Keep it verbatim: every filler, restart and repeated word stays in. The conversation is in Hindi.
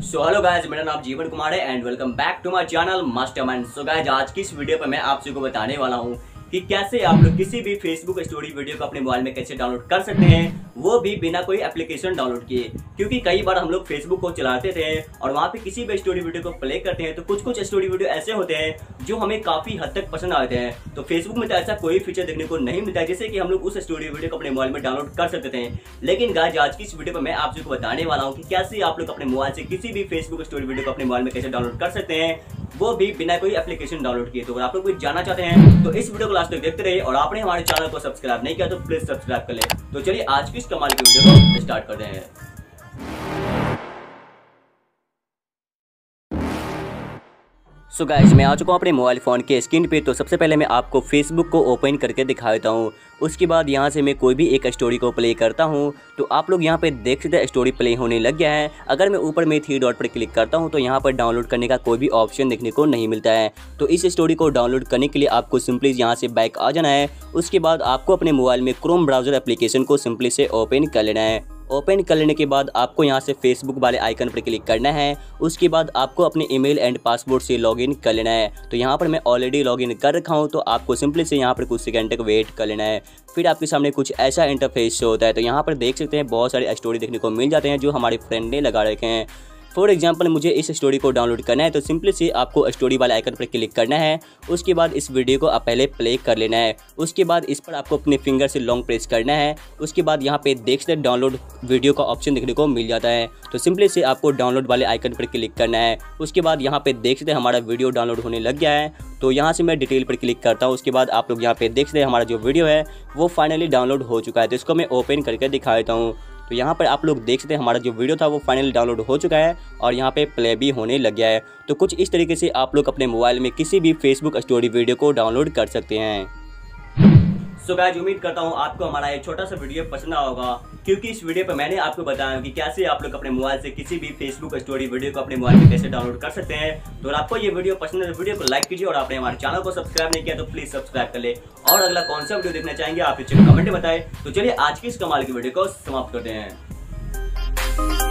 सो हेलो गाइस, मेरा नाम जीवन कुमार है and welcome back to my channel mastermind. So guys, आज की इस वीडियो पर मैं आप सबको बताने वाला हूं कि कैसे आप लोग किसी भी फेसबुक स्टोरी वीडियो को अपने मोबाइल में कैसे डाउनलोड कर सकते हैं, वो भी बिना कोई एप्लीकेशन डाउनलोड किए। क्योंकि कई बार हम लोग फेसबुक को चलाते थे और वहाँ पे किसी भी स्टोरी वीडियो को प्ले करते हैं तो कुछ कुछ स्टोरी वीडियो ऐसे होते हैं जो हमें काफी हद तक पसंद आते हैं। तो फेसबुक में तो ऐसा कोई फीचर देखने को नहीं मिलता है जिससे कि हम लोग उस स्टोरी वीडियो को अपने मोबाइल में डाउनलोड कर सकते थे। लेकिन गाइस, आज की इस वीडियो पर मैं आप सबको बताने वाला हूँ कि कैसे आप लोग अपने मोबाइल से किसी भी फेसबुक स्टोरी वीडियो को अपने मोबाइल में कैसे डाउनलोड कर सकते हैं, वो भी बिना कोई एप्लीकेशन डाउनलोड किए। तो अगर आप लोग कुछ जानना चाहते हैं तो इस वीडियो को लास्ट तक देखते रहिए और आपने हमारे चैनल को सब्सक्राइब नहीं किया तो प्लीज सब्सक्राइब कर ले। तो चलिए आज की इस कमाल की वीडियो को स्टार्ट करते हैं। सो गाइस, मैं आ चुका हूँ अपने मोबाइल फ़ोन के स्क्रीन पे। तो सबसे पहले मैं आपको फेसबुक को ओपन करके दिखा देता हूँ। उसके बाद यहाँ से मैं कोई भी एक स्टोरी को प्ले करता हूँ तो आप लोग यहाँ पे देख सकते हैं स्टोरी प्ले होने लग गया है। अगर मैं ऊपर में थ्री डॉट पर क्लिक करता हूँ तो यहाँ पर डाउनलोड करने का कोई भी ऑप्शन देखने को नहीं मिलता है। तो इस स्टोरी को डाउनलोड करने के लिए आपको सिंपली यहाँ से बैक आ जाना है। उसके बाद आपको अपने मोबाइल में क्रोम ब्राउज़र एप्लीकेशन को सिंपली से ओपन कर लेना है। ओपन कर लेने के बाद आपको यहाँ से फेसबुक वाले आइकन पर क्लिक करना है। उसके बाद आपको अपने ईमेल एंड पासवर्ड से लॉगिन कर लेना है। तो यहाँ पर मैं ऑलरेडी लॉगिन कर रखा हूँ तो आपको सिंपली से यहाँ पर कुछ सेकंड तक वेट कर लेना है। फिर आपके सामने कुछ ऐसा इंटरफेस शो होता है। तो यहाँ पर देख सकते हैं बहुत सारे स्टोरी देखने को मिल जाते हैं जो हमारे फ्रेंड ने लगा रखे हैं। फॉर एग्जाम्पल, मुझे इस स्टोरी को डाउनलोड करना है तो सिंपली से आपको स्टोरी वाले आइकन पर क्लिक करना है। उसके बाद इस वीडियो को आप पहले प्ले कर लेना है। उसके बाद इस पर आपको अपने फिंगर से लॉन्ग प्रेस करना है। उसके बाद यहाँ पे देख सकते डाउनलोड वीडियो का ऑप्शन देखने को मिल जाता है। तो सिंपली से आपको डाउनलोड वाले आइकन पर क्लिक करना है। उसके बाद यहाँ पे देख सकते हमारा वीडियो डाउनलोड होने लग गया है। तो यहाँ से मैं डिटेल पर क्लिक करता हूँ। उसके बाद आप लोग यहाँ पे देख सकते हैं हमारा जो वीडियो है वो फाइनली डाउनलोड हो चुका है। तो इसको मैं ओपन करके दिखा देता हूँ। तो यहाँ पर आप लोग देख सकते हैं हमारा जो वीडियो था वो फाइनली डाउनलोड हो चुका है और यहाँ पे प्ले भी होने लग गया है। तो कुछ इस तरीके से आप लोग अपने मोबाइल में किसी भी फेसबुक स्टोरी वीडियो को डाउनलोड कर सकते हैं। सो गाइस, उम्मीद करता हूँ आपको हमारा ये छोटा सा वीडियो पसंद आया होगा, क्योंकि इस वीडियो पर मैंने आपको बताया कि कैसे आप लोग अपने मोबाइल से किसी भी फेसबुक स्टोरी वीडियो को अपने मोबाइल में कैसे डाउनलोड कर सकते हैं। तो अगर आपको ये वीडियो पसंद है तो वीडियो को लाइक कीजिए और आपने हमारे चैनल को सब्सक्राइब नहीं किया तो प्लीज सब्सक्राइब कर ले। और अगला कौन सा वीडियो देखना चाहेंगे आप नीचे कमेंट में बताएं। तो चलिए आज की इस कमाल की वीडियो को समाप्त करते हैं।